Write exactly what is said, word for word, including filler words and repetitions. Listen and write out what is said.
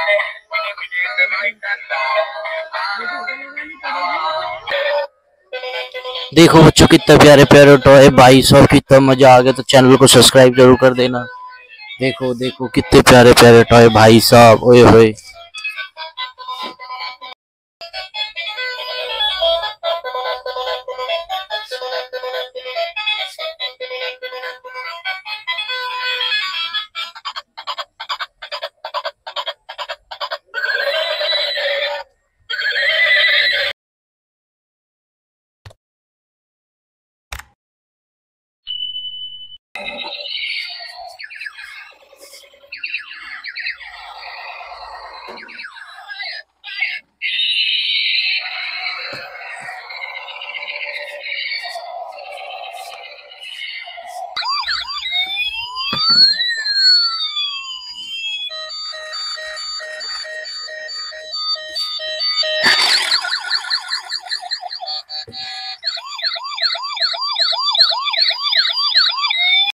देखो बच्चों कितने प्यारे प्यारे टॉय भाई साहब, कितना मजा आ गया। तो चैनल को सब्सक्राइब जरूर कर देना। देखो देखो कितने प्यारे प्यारे टॉय भाई साहब, ओए होए।